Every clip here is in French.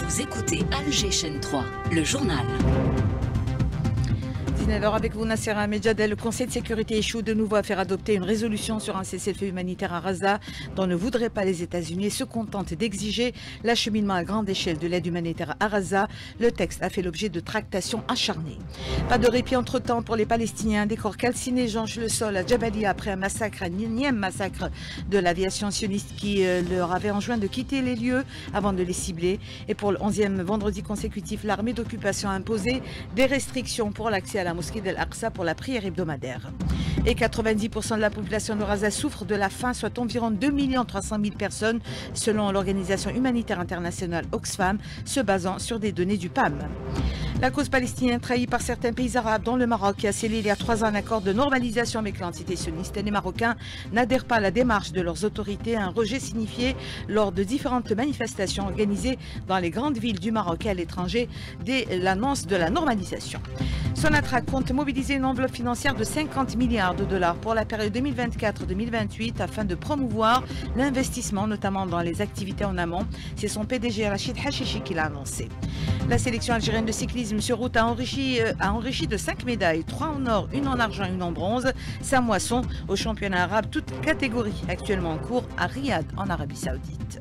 Vous écoutez Alger Chaîne 3, le journal. 19h avec vous, Nassera Medjadel. Le Conseil de sécurité échoue de nouveau à faire adopter une résolution sur un cessez-le-feu humanitaire à Gaza dont ne voudraient pas les États-Unis et se contentent d'exiger l'acheminement à grande échelle de l'aide humanitaire à Gaza. Le texte a fait l'objet de tractations acharnées. Pas de répit entre-temps pour les Palestiniens. Un décor calciné jonche le sol à Jabalia après un massacre, un énième massacre de l'aviation sioniste qui leur avait enjoint de quitter les lieux avant de les cibler. Et pour le 11e vendredi consécutif, l'armée d'occupation a imposé des restrictions pour l'accès à la mosquée d'Al-Aqsa pour la prière hebdomadaire. Et 90% de la population de Gaza souffre de la faim, soit environ 2 300 000 personnes, selon l'organisation humanitaire internationale Oxfam, se basant sur des données du PAM. La cause palestinienne trahie par certains pays arabes, dont le Maroc, qui a scellé il y a 3 ans un accord de normalisation avec l'entité sioniste. Les Marocains n'adhèrent pas à la démarche de leurs autorités, un rejet signifié lors de différentes manifestations organisées dans les grandes villes du Maroc et à l'étranger dès l'annonce de la normalisation. Sonatrach compte mobiliser une enveloppe financière de 50 milliards de dollars pour la période 2024-2028 afin de promouvoir l'investissement, notamment dans les activités en amont. C'est son PDG Rachid Hachichi qui l'a annoncé. La sélection algérienne de cyclisme sur route a enrichi de 5 médailles, 3 en or, 1 en argent, 1 en bronze. Sa moisson au championnat arabe, toute catégorie actuellement en cours à Riyad en Arabie Saoudite.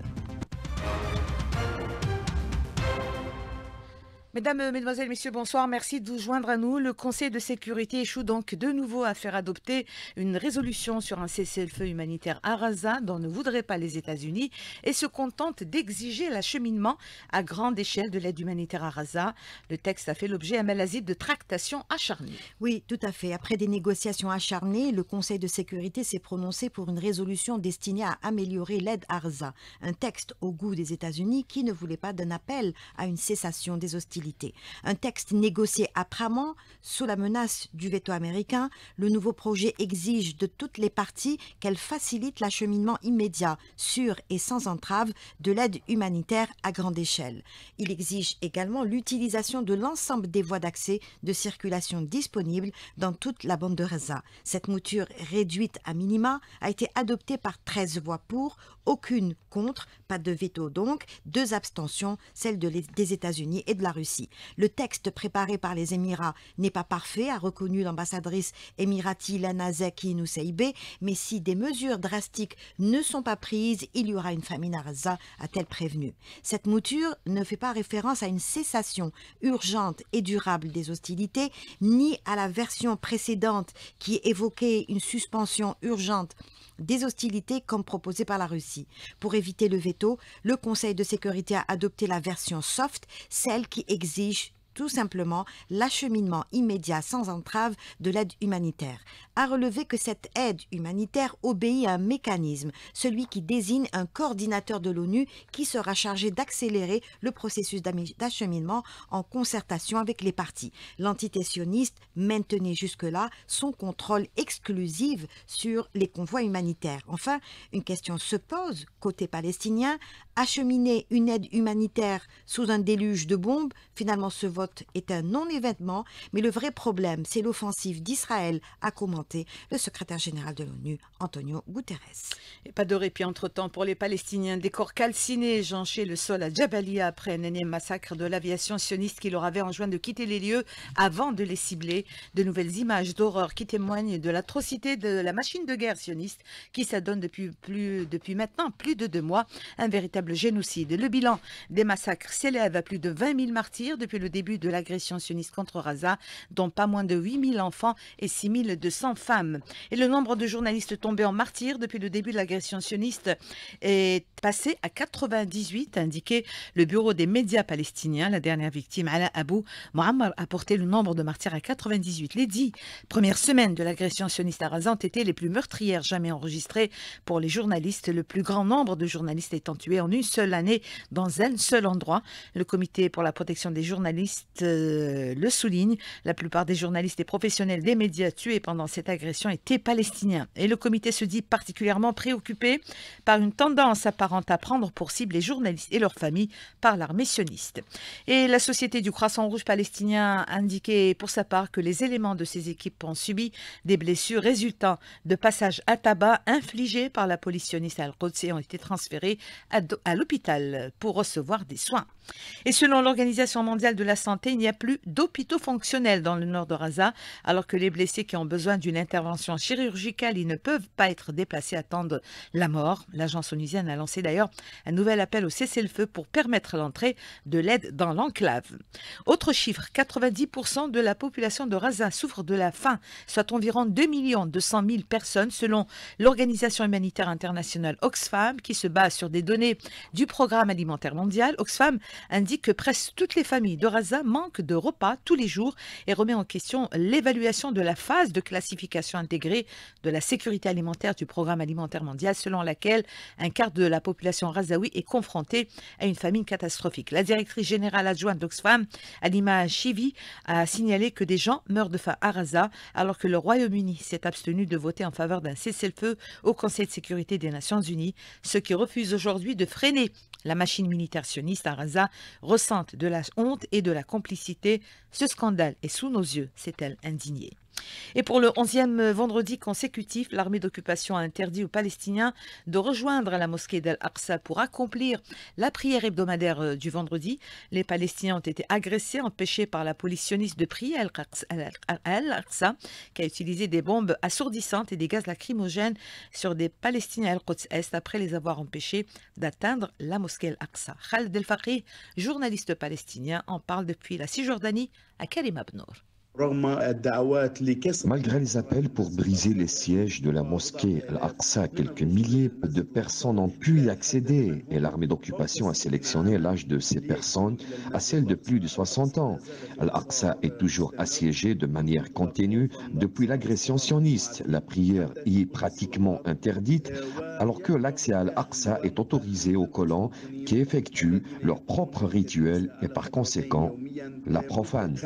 Mesdames, Mesdemoiselles, Messieurs, bonsoir. Merci de vous joindre à nous. Le Conseil de sécurité échoue donc de nouveau à faire adopter une résolution sur un cessez-le-feu humanitaire à Gaza dont ne voudraient pas les États-Unis et se contente d'exiger l'acheminement à grande échelle de l'aide humanitaire à Gaza. Le texte a fait l'objet, Amel Azid, de tractations acharnées. Oui, tout à fait. Après des négociations acharnées, le Conseil de sécurité s'est prononcé pour une résolution destinée à améliorer l'aide à Gaza. Un texte au goût des États-Unis qui ne voulait pas d'un appel à une cessation des hostilités. Un texte négocié âprement sous la menace du veto américain. Le nouveau projet exige de toutes les parties qu'elles facilitent l'acheminement immédiat, sûr et sans entrave de l'aide humanitaire à grande échelle. Il exige également l'utilisation de l'ensemble des voies d'accès de circulation disponibles dans toute la bande de Gaza. Cette mouture réduite à minima a été adoptée par 13 voix pour, aucune contre, pas de veto donc, 2 abstentions, celle des États-Unis et de la Russie. Le texte préparé par les Émirats n'est pas parfait, a reconnu l'ambassadrice émirati Lana Zeki Nuseibeh, mais si des mesures drastiques ne sont pas prises, il y aura une famine à Gaza, a-t-elle prévenu. Cette mouture ne fait pas référence à une cessation urgente et durable des hostilités, ni à la version précédente qui évoquait une suspension urgente des hostilités comme proposé par la Russie. Pour éviter le veto, le Conseil de sécurité a adopté la version soft, celle qui exige tout simplement l'acheminement immédiat sans entrave de l'aide humanitaire. À relever que cette aide humanitaire obéit à un mécanisme, celui qui désigne un coordinateur de l'ONU qui sera chargé d'accélérer le processus d'acheminement en concertation avec les parties. L'entité sioniste maintenait jusque-là son contrôle exclusif sur les convois humanitaires. Enfin, une question se pose côté palestinien. Acheminer une aide humanitaire sous un déluge de bombes, finalement ce vote est un non-événement, mais le vrai problème, c'est l'offensive d'Israël, a commenté le secrétaire général de l'ONU, Antonio Guterres. Et pas de répit entre-temps pour les Palestiniens. Des corps calcinés jonchaient le sol à Jabalia après un énième massacre de l'aviation sioniste qui leur avait enjoint de quitter les lieux avant de les cibler. De nouvelles images d'horreur qui témoignent de l'atrocité de la machine de guerre sioniste qui s'adonne depuis maintenant plus de 2 mois. Un véritable génocide. Le bilan des massacres s'élève à plus de 20 000 martyrs depuis le début de l'agression sioniste contre Gaza, dont pas moins de 8 000 enfants et 6 200 femmes. Et le nombre de journalistes tombés en martyrs depuis le début de l'agression sioniste est passé à 98, a indiqué le bureau des médias palestiniens. La dernière victime, Ala Abou Muammar, a porté le nombre de martyrs à 98. Les 10 premières semaines de l'agression sioniste à Gaza ont été les plus meurtrières jamais enregistrées pour les journalistes, le plus grand nombre de journalistes étant tués en une seule année dans un seul endroit. Le comité pour la protection des journalistes journalistes le soulignent. La plupart des journalistes et professionnels des médias tués pendant cette agression étaient palestiniens. Et le comité se dit particulièrement préoccupé par une tendance apparente à prendre pour cible les journalistes et leurs familles par l'armée sioniste. Et la Société du Croissant Rouge palestinien a indiqué pour sa part que les éléments de ses équipes ont subi des blessures résultant de passages à tabac infligés par la police sioniste à Al-Quds et ont été transférés à l'hôpital pour recevoir des soins. Et selon l'Organisation mondiale de la santé, il n'y a plus d'hôpitaux fonctionnels dans le nord de Gaza, alors que les blessés qui ont besoin d'une intervention chirurgicale, ils ne peuvent pas être déplacés, attendent la mort. L'agence onusienne a lancé d'ailleurs un nouvel appel au cessez-le-feu pour permettre l'entrée de l'aide dans l'enclave. Autre chiffre, 90% de la population de Gaza souffre de la faim, soit environ 2 200 000 personnes selon l'Organisation humanitaire internationale Oxfam, qui se base sur des données du Programme alimentaire mondial. Oxfam indique que presque toutes les familles de Gaza manquent de repas tous les jours et remet en question l'évaluation de la phase de classification intégrée de la sécurité alimentaire du Programme alimentaire mondial, selon laquelle un quart de la population gazaoui est confrontée à une famine catastrophique. La directrice générale adjointe d'Oxfam, Alima Shivi, a signalé que des gens meurent de faim à Gaza, alors que le Royaume-Uni s'est abstenu de voter en faveur d'un cessez-le-feu au Conseil de sécurité des Nations Unies, ce qui refuse aujourd'hui de freiner la machine militaire sioniste à Gaza, ressentent de la honte et de la complicité. Ce scandale est sous nos yeux, s'est-elle indignée. Et pour le 11e vendredi consécutif, l'armée d'occupation a interdit aux Palestiniens de rejoindre la mosquée d'Al-Aqsa pour accomplir la prière hebdomadaire du vendredi. Les Palestiniens ont été agressés, empêchés par la police sioniste de prier à Al-Aqsa, qui a utilisé des bombes assourdissantes et des gaz lacrymogènes sur des Palestiniens à Al-Quds Est après les avoir empêchés d'atteindre la mosquée Al-Aqsa. Khaled El-Faqih, journaliste palestinien, en parle depuis la Cisjordanie à Karim Abnour. Malgré les appels pour briser les sièges de la mosquée Al-Aqsa, quelques milliers de personnes ont pu y accéder et l'armée d'occupation a sélectionné l'âge de ces personnes à celle de plus de 60 ans. Al-Aqsa est toujours assiégé de manière continue depuis l'agression sioniste. La prière y est pratiquement interdite alors que l'accès à Al-Aqsa est autorisé aux colons qui effectuent leurs propres rituels et par conséquent la profanent.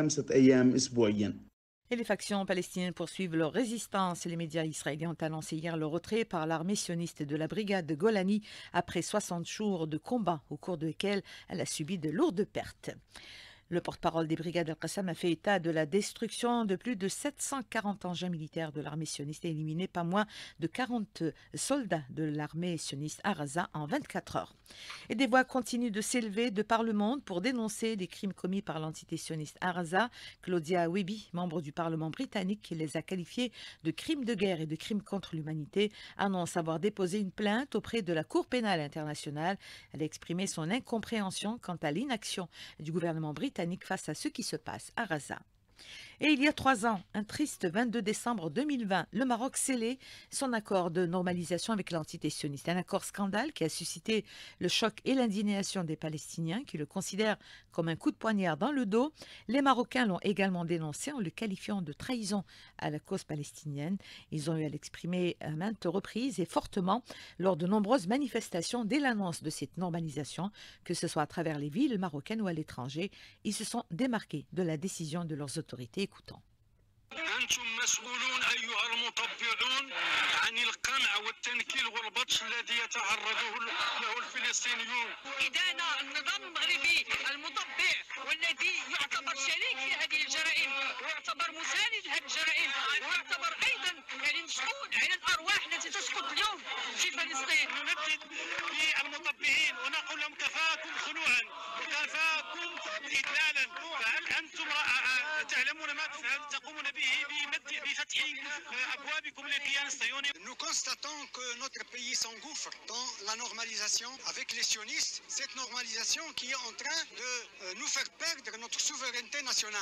Et les factions palestiniennes poursuivent leur résistance. Les médias israéliens ont annoncé hier le retrait par l'armée sioniste de la brigade de Golani après 60 jours de combat au cours desquels elle a subi de lourdes pertes. Le porte-parole des brigades Al-Qassam a fait état de la destruction de plus de 740 engins militaires de l'armée sioniste et éliminé pas moins de 40 soldats de l'armée sioniste à Gaza en 24 heures. Et des voix continuent de s'élever de par le monde pour dénoncer les crimes commis par l'entité sioniste à Gaza. Claudia Weby, membre du Parlement britannique, qui les a qualifiés de crimes de guerre et de crimes contre l'humanité, annonce avoir déposé une plainte auprès de la Cour pénale internationale. Elle a exprimé son incompréhension quant à l'inaction du gouvernement britannique face à ce qui se passe à Gaza. Et il y a 3 ans, un triste 22 décembre 2020, le Maroc scellait son accord de normalisation avec l'entité sioniste. Un accord scandale qui a suscité le choc et l'indignation des Palestiniens qui le considèrent comme un coup de poignard dans le dos. Les Marocains l'ont également dénoncé en le qualifiant de trahison à la cause palestinienne. Ils ont eu à l'exprimer à maintes reprises et fortement lors de nombreuses manifestations dès l'annonce de cette normalisation, que ce soit à travers les villes marocaines ou à l'étranger. Ils se sont démarqués de la décision de leurs autorités. Écoutons. أنتم مسؤولون أيها المطبعون عن القمع والتنكيل والبطش الذي يتعرضه له الفلسطينيون. إدانا النظام المغربي المطبع والذي يعتبر شريك في هذه الجرائم ويعتبر مساند لهذه الجرائم ويعتبر أيضا يعني مسؤول عن الأرواح التي تسقط اليوم في فلسطين. نندد بالمطبعين ونقول لهم كفاكم خنوعا وكفاكم إدلالا. فهل أنتم تعلمون ما تقومون به بفتح أبوابكم للكيان الصهيوني؟ Nous constatons que notre pays s'engouffre dans la normalisation avec les sionistes, cette normalisation qui est en train de nous faire perdre notre souveraineté nationale.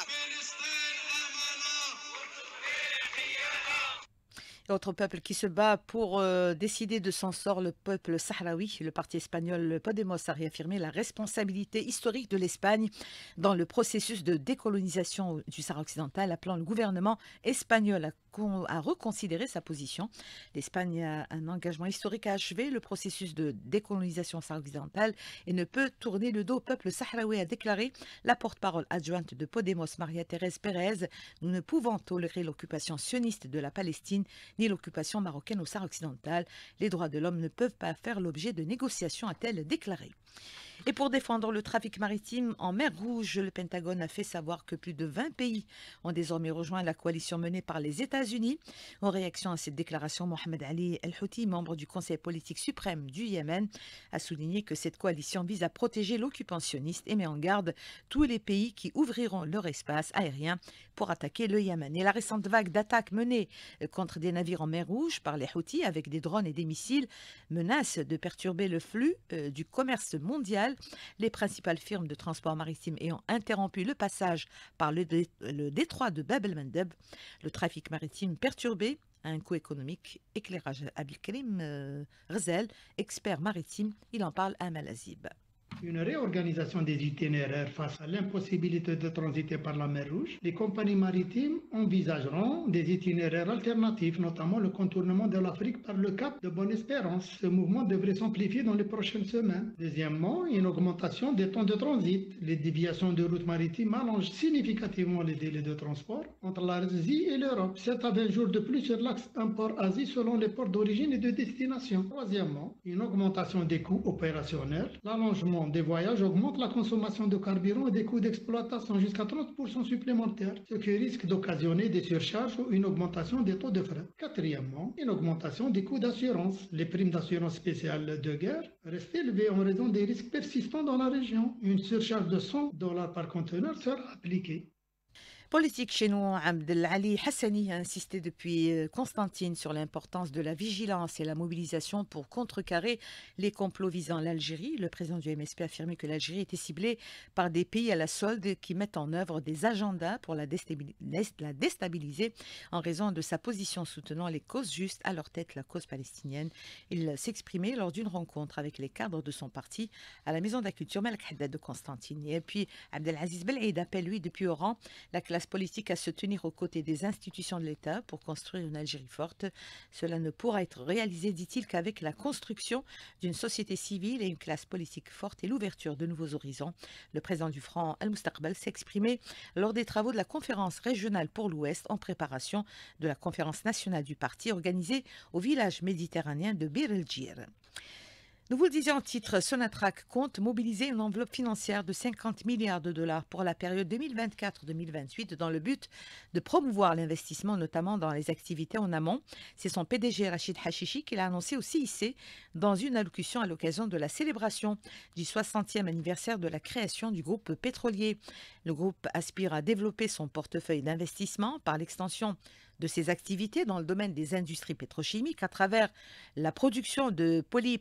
Autre peuple qui se bat pour décider de son sort, le peuple sahraoui. Le parti espagnol Podemos a réaffirmé la responsabilité historique de l'Espagne dans le processus de décolonisation du Sahara occidental, appelant le gouvernement espagnol à reconsidéré sa position. L'Espagne a un engagement historique à achever le processus de décolonisation occidentale et ne peut tourner le dos au peuple sahraoui, a déclaré la porte-parole adjointe de Podemos, Maria-Thérèse Pérez. Nous ne pouvons tolérer l'occupation sioniste de la Palestine ni l'occupation marocaine au Sahara occidental. Les droits de l'homme ne peuvent pas faire l'objet de négociations, a-t-elle déclaré. Et pour défendre le trafic maritime en mer Rouge, le Pentagone a fait savoir que plus de 20 pays ont désormais rejoint la coalition menée par les États-Unis. En réaction à cette déclaration, Mohamed Ali El-Houthi, membre du Conseil politique suprême du Yémen, a souligné que cette coalition vise à protéger l'occupant sioniste et met en garde tous les pays qui ouvriront leur espace aérien pour attaquer le Yémen. Et la récente vague d'attaques menées contre des navires en mer Rouge par les Houthis avec des drones et des missiles menace de perturber le flux du commerce mondial. Les principales firmes de transport maritime ayant interrompu le passage par le détroit de Bab el-Mandeb, le trafic maritime perturbé a un coût économique. Éclairage Abdelkrim Ghazel, expert maritime, il en parle à Malazib. Une réorganisation des itinéraires face à l'impossibilité de transiter par la mer Rouge. Les compagnies maritimes envisageront des itinéraires alternatifs, notamment le contournement de l'Afrique par le cap de Bonne-Espérance. Ce mouvement devrait s'amplifier dans les prochaines semaines. Deuxièmement, une augmentation des temps de transit. Les déviations de routes maritimes allongent significativement les délais de transport entre l'Asie et l'Europe. 7 à 20 jours de plus sur l'axe import-Asie selon les ports d'origine et de destination. Troisièmement, une augmentation des coûts opérationnels. L'allongement des voyages augmente la consommation de carburant et des coûts d'exploitation jusqu'à 30% supplémentaires, ce qui risque d'occasionner des surcharges ou une augmentation des taux de frais. Quatrièmement, une augmentation des coûts d'assurance. Les primes d'assurance spéciale de guerre restent élevées en raison des risques persistants dans la région. Une surcharge de $100 par conteneur sera appliquée. Politique chez nous, Abdelali Hassani a insisté depuis Constantine sur l'importance de la vigilance et la mobilisation pour contrecarrer les complots visant l'Algérie. Le président du MSP a affirmé que l'Algérie était ciblée par des pays à la solde qui mettent en œuvre des agendas pour la déstabiliser en raison de sa position soutenant les causes justes, à leur tête la cause palestinienne. Il s'exprimait lors d'une rencontre avec les cadres de son parti à la Maison de la Culture Malek Haddad de Constantine. Et puis Abdelaziz Belhaïd appelle lui depuis Oran la classe politique à se tenir aux côtés des institutions de l'État pour construire une Algérie forte. Cela ne pourra être réalisé, dit-il, qu'avec la construction d'une société civile et une classe politique forte et l'ouverture de nouveaux horizons. Le président du Front Al-Mustaqbal s'est exprimé lors des travaux de la conférence régionale pour l'Ouest en préparation de la conférence nationale du parti organisée au village méditerranéen de Bir el-Djir. Nous vous le disions en titre, Sonatrach compte mobiliser une enveloppe financière de 50 milliards de dollars pour la période 2024-2028 dans le but de promouvoir l'investissement, notamment dans les activités en amont. C'est son PDG Rachid Hachichi qui l'a annoncé au CIC dans une allocution à l'occasion de la célébration du 60e anniversaire de la création du groupe pétrolier. Le groupe aspire à développer son portefeuille d'investissement par l'extension de ses activités dans le domaine des industries pétrochimiques à travers la production de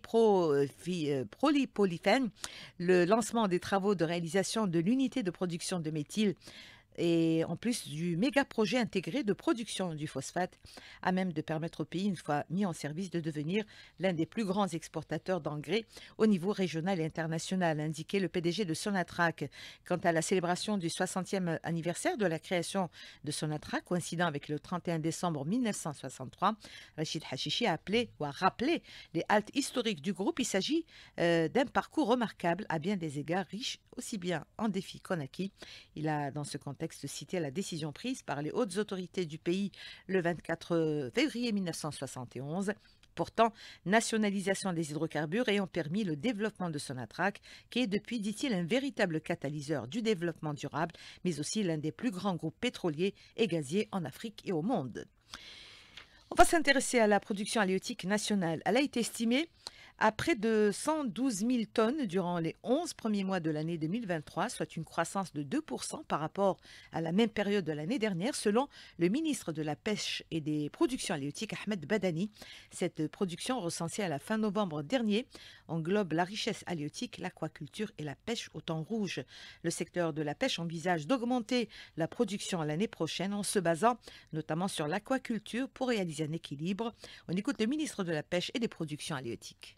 polypolymètres, le lancement des travaux de réalisation de l'unité de production de méthyle et en plus du méga projet intégré de production du phosphate à même de permettre au pays, une fois mis en service, de devenir l'un des plus grands exportateurs d'engrais au niveau régional et international, indiqué le PDG de Sonatrach. Quant à la célébration du 60e anniversaire de la création de Sonatrach, coïncidant avec le 31 décembre 1963, Rachid Hachichi a rappelé les haltes historiques du groupe. Il s'agit d'un parcours remarquable à bien des égards, riche aussi bien en défis qu'en acquis. Il a dans ce contexte cité la décision prise par les hautes autorités du pays le 24 février 1971, portant nationalisation des hydrocarbures ayant permis le développement de Sonatrach, qui est depuis, dit-il, un véritable catalyseur du développement durable, mais aussi l'un des plus grands groupes pétroliers et gaziers en Afrique et au monde. On va s'intéresser à la production halieutique nationale. Elle a été estimée à près de 112 000 tonnes durant les 11 premiers mois de l'année 2023, soit une croissance de 2% par rapport à la même période de l'année dernière, selon le ministre de la Pêche et des Productions halieutiques, Ahmed Badani. Cette production, recensée à la fin novembre dernier, englobe la richesse halieutique, l'aquaculture et la pêche au thon rouge. Le secteur de la pêche envisage d'augmenter la production l'année prochaine en se basant notamment sur l'aquaculture pour réaliser un équilibre. On écoute le ministre de la Pêche et des Productions halieutiques.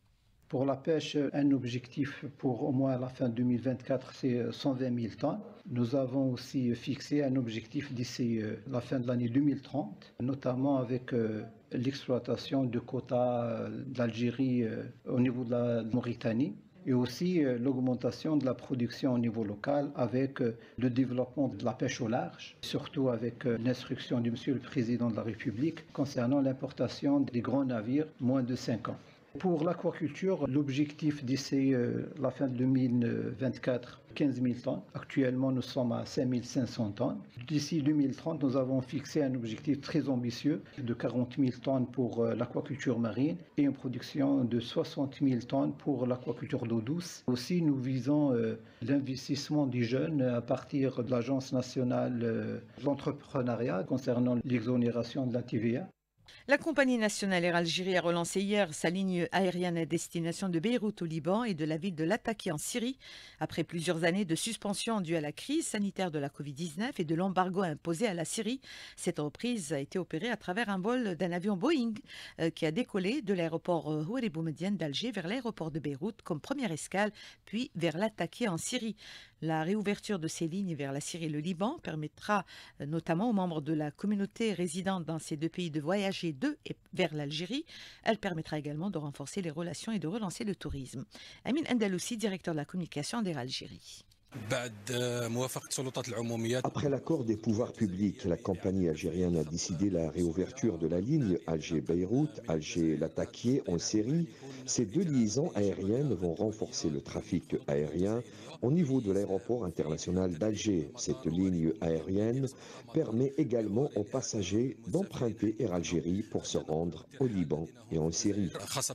Pour la pêche, un objectif pour au moins la fin 2024, c'est 120 000 tonnes. Nous avons aussi fixé un objectif d'ici la fin de l'année 2030, notamment avec l'exploitation de quotas d'Algérie au niveau de la Mauritanie. Et aussi l'augmentation de la production au niveau local avec le développement de la pêche au large, surtout avec l'instruction du Monsieur le Président de la République concernant l'importation des grands navires moins de 5 ans. Pour l'aquaculture, l'objectif d'ici la fin de 2024, 15 000 tonnes. Actuellement, nous sommes à 5 500 tonnes. D'ici 2030, nous avons fixé un objectif très ambitieux de 40 000 tonnes pour l'aquaculture marine et une production de 60 000 tonnes pour l'aquaculture d'eau douce. Aussi, nous visons l'investissement des jeunes à partir de l'Agence nationale de l'entrepreneuriat concernant l'exonération de la TVA. La compagnie nationale Air Algérie a relancé hier sa ligne aérienne à destination de Beyrouth au Liban et de la ville de Latakia en Syrie. Après plusieurs années de suspension due à la crise sanitaire de la Covid-19 et de l'embargo imposé à la Syrie, cette reprise a été opérée à travers un vol d'un avion Boeing qui a décollé de l'aéroport Houari Boumedienne d'Alger vers l'aéroport de Beyrouth comme première escale, puis vers Latakia en Syrie. La réouverture de ces lignes vers la Syrie et le Liban permettra notamment aux membres de la communauté résidant dans ces deux pays de voyager et vers l'Algérie. Elle permettra également de renforcer les relations et de relancer le tourisme. Amin Andaloussi, directeur de la communication d'Air Algérie. Après l'accord des pouvoirs publics, la compagnie algérienne a décidé la réouverture de la ligne Alger-Beyrouth, Alger-Latakia en Syrie. Ces deux liaisons aériennes vont renforcer le trafic aérien au niveau de l'aéroport international d'Alger. Cette ligne aérienne permet également aux passagers d'emprunter Air Algérie pour se rendre au Liban et en Syrie.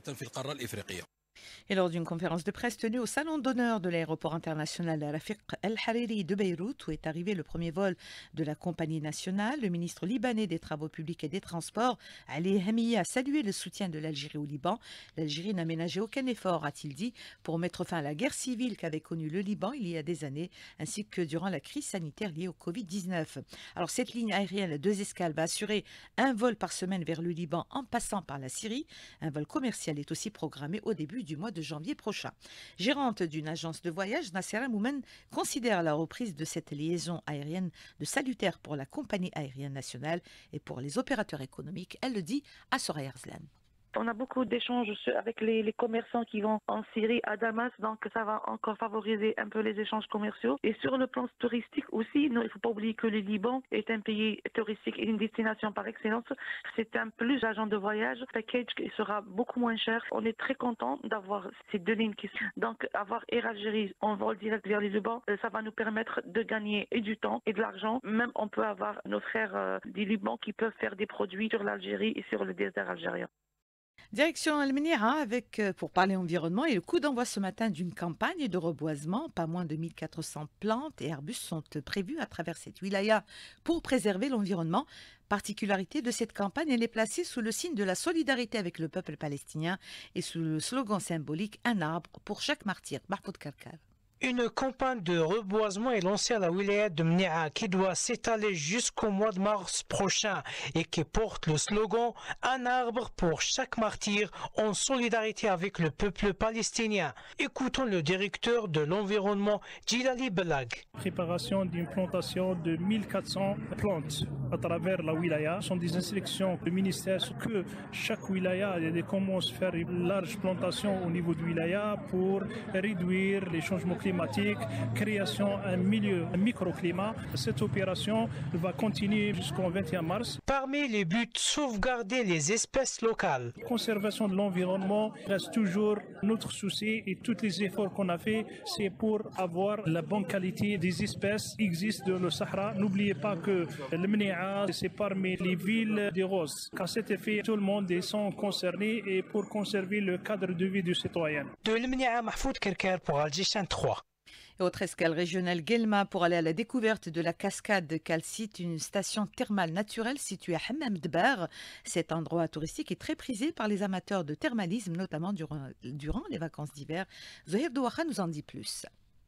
Et lors d'une conférence de presse tenue au salon d'honneur de l'aéroport international Rafiq El Hariri de Beyrouth, où est arrivé le premier vol de la compagnie nationale, le ministre libanais des Travaux publics et des Transports, Ali Hamiya, a salué le soutien de l'Algérie au Liban. L'Algérie n'a ménagé aucun effort, a-t-il dit, pour mettre fin à la guerre civile qu'avait connue le Liban il y a des années, ainsi que durant la crise sanitaire liée au Covid-19. Alors cette ligne aérienne à 2 escales va assurer un vol par semaine vers le Liban en passant par la Syrie. Un vol commercial est aussi programmé au début du mois de janvier prochain. Gérante d'une agence de voyage, Nassera Moumen considère la reprise de cette liaison aérienne de salutaire pour la compagnie aérienne nationale et pour les opérateurs économiques. Elle le dit à Soraya Arslan. On a beaucoup d'échanges avec les commerçants qui vont en Syrie, à Damas, donc ça va encore favoriser un peu les échanges commerciaux. Et sur le plan touristique aussi, il ne faut pas oublier que le Liban est un pays touristique et une destination par excellence. C'est un plus agent de voyage, package qui sera beaucoup moins cher. On est très content d'avoir ces deux lignes qui sont. Donc avoir Air Algérie en vol direct vers le Liban, ça va nous permettre de gagner et du temps et de l'argent. Même on peut avoir nos frères du Liban qui peuvent faire des produits sur l'Algérie et sur le désert algérien. Direction Al-Menira pour parler environnement et le coup d'envoi ce matin d'une campagne de reboisement. Pas moins de 1400 plantes et arbustes sont prévus à travers cette wilaya pour préserver l'environnement. Particularité de cette campagne, elle est placée sous le signe de la solidarité avec le peuple palestinien et sous le slogan symbolique « Un arbre pour chaque martyr ». Mahfoud Karkar. Une campagne de reboisement est lancée à la wilaya de Mnia qui doit s'étaler jusqu'au mois de mars prochain et qui porte le slogan « Un arbre pour chaque martyr » en solidarité avec le peuple palestinien. Écoutons le directeur de l'environnement, Djilali Belag. Préparation d'une plantation de 1400 plantes à travers la wilaya. Ce sont des instructions du ministère que chaque wilaya commence à faire une large plantation au niveau du wilaya pour réduire les changements climatiques, création d'un milieu, un microclimat. Cette opération va continuer jusqu'au 21 mars. Parmi les buts, sauvegarder les espèces locales. La conservation de l'environnement reste toujours notre souci et tous les efforts qu'on a fait, c'est pour avoir la bonne qualité des espèces qui existent dans le Sahara. N'oubliez pas que le Mnia, c'est parmi les villes des roses. Qu'à cet effet, tout le monde est concerné et pour conserver le cadre de vie du citoyen. De l'Mnia, Mahfoud Karkar pour Algérie 3. Et autre escale régionale Guelma pour aller à la découverte de la cascade de calcite, une station thermale naturelle située à Hammam Dbar. Cet endroit touristique est très prisé par les amateurs de thermalisme, notamment durant les vacances d'hiver. Zohir Douacha nous en dit plus.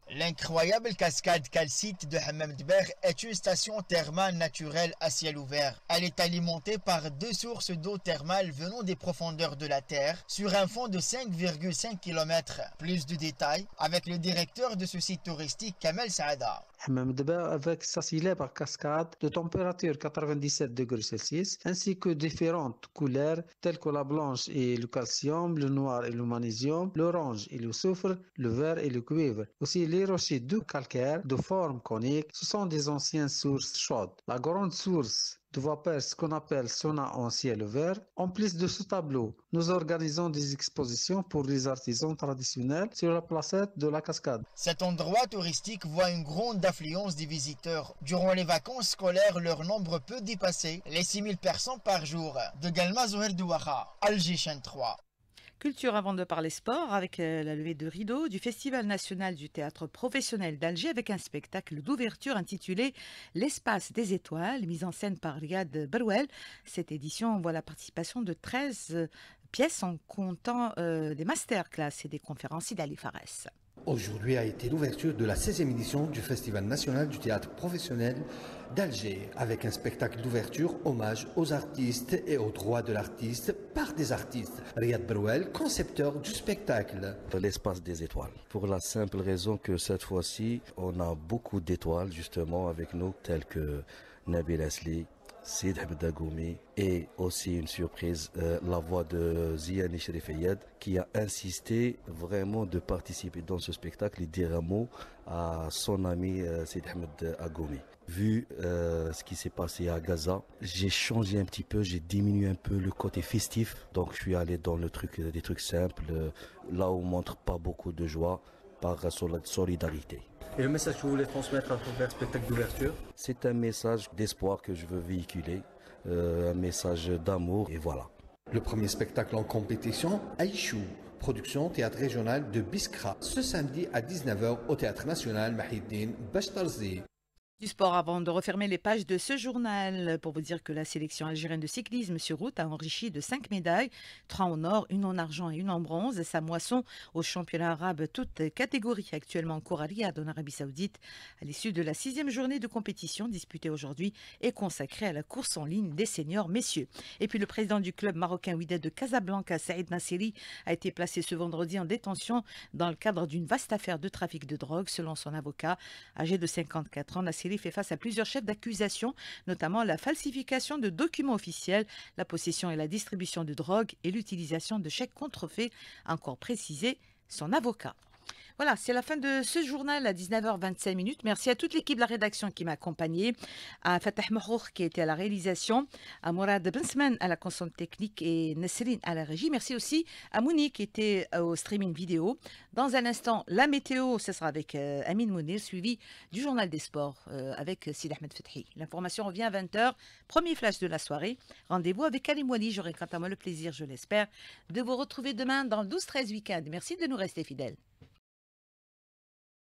L'incroyable cascade calcite de Hammam Dber est une station thermale naturelle à ciel ouvert. Elle est alimentée par 2 sources d'eau thermale venant des profondeurs de la Terre sur un fond de 5,5 km. Plus de détails avec le directeur de ce site touristique, Kamel Saada. Hammam Dber avec sa célèbre cascade de température 97 degrés Celsius ainsi que différentes couleurs telles que la blanche et le calcium, le noir et le magnésium, l'orange et le soufre, le vert et le cuivre. Aussi les rochers de calcaire de forme conique, ce sont des anciennes sources chaudes. La grande source de vapeur, ce qu'on appelle sauna en ciel ouvert. En plus de ce tableau, nous organisons des expositions pour les artisans traditionnels sur la placette de la cascade. Cet endroit touristique voit une grande affluence des visiteurs. Durant les vacances scolaires, leur nombre peut dépasser les 6000 personnes par jour. De Galma Zoher Douaha, Alger 3. Culture avant de parler sport avec la levée de rideau du Festival national du théâtre professionnel d'Alger avec un spectacle d'ouverture intitulé L'espace des étoiles, mise en scène par Riyad Berouel. Cette édition voit la participation de 13 pièces en comptant des masterclass et des conférences d'Ali Fares. Aujourd'hui a été l'ouverture de la 16e édition du Festival national du théâtre professionnel d'Alger, avec un spectacle d'ouverture hommage aux artistes et aux droits de l'artiste par des artistes. Riyad Berouel, concepteur du spectacle. L'espace des étoiles. Pour la simple raison que cette fois-ci, on a beaucoup d'étoiles justement avec nous, telles que Nabil Asli, Sid Ahmed Agoumi et aussi une surprise, la voix de Ziani Sherifayed qui a insisté vraiment de participer dans ce spectacle et dire un mot à son ami Sid Ahmed Agoumi. Vu ce qui s'est passé à Gaza, j'ai changé un petit peu, j'ai diminué un peu le côté festif, donc je suis allé dans des trucs simples, là où on montre pas beaucoup de joie, par solidarité. Et le message que vous voulez transmettre à travers le spectacle d'ouverture? C'est un message d'espoir que je veux véhiculer, un message d'amour et voilà. Le premier spectacle en compétition, Aïchou, production théâtre régional de Biskra, ce samedi à 19h au Théâtre National Mahiddin Bachtarzi. Du sport avant de refermer les pages de ce journal pour vous dire que la sélection algérienne de cyclisme sur route a enrichi de 5 médailles, 3 en or, 1 en argent et 1 en bronze. Sa moisson au championnat arabe, toutes catégories actuellement en cours à Riyad en Arabie Saoudite à l'issue de la 6e journée de compétition disputée aujourd'hui est consacrée à la course en ligne des seniors messieurs. Et puis le président du club marocain Wydad de Casablanca, Saïd Nasseri, a été placé ce vendredi en détention dans le cadre d'une vaste affaire de trafic de drogue. Selon son avocat, âgé de 54 ans, Nasseri fait face à plusieurs chefs d'accusation, notamment la falsification de documents officiels, la possession et la distribution de drogue et l'utilisation de chèques contrefaits, a encore précisé son avocat. Voilà, c'est la fin de ce journal à 19h25. Merci à toute l'équipe de la rédaction qui m'a accompagné, à Fatah Mahrour qui était à la réalisation, à Mourad Bensman à la console technique et Nesrine à la régie. Merci aussi à Mouni qui était au streaming vidéo. Dans un instant, la météo, ce sera avec Amine Mounir, suivi du journal des sports avec Sid Ahmed Fethi. L'information revient à 20h, premier flash de la soirée. Rendez-vous avec Ali Mouali. J'aurai quant à moi le plaisir, je l'espère, de vous retrouver demain dans le 12-13 week-end. Merci de nous rester fidèles.